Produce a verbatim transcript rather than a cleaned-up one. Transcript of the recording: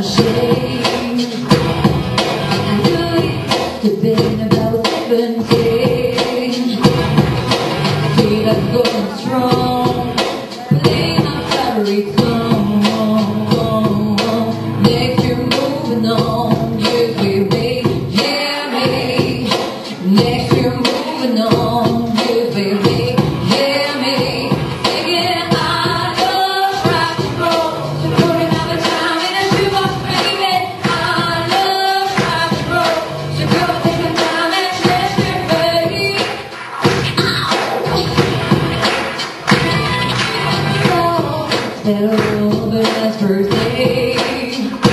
shame. I knew it had been about seventeen. Feel like going strong, playing my battery song. Next you're moving on, you feel me, hear me. Next you're moving on, you feel me, hear me. Thinking I love rock and roll, so putting all the time in a shoebox, baby. I love rock and roll, so girl, take the time and let your baby. Ow! Hello, the last birthday.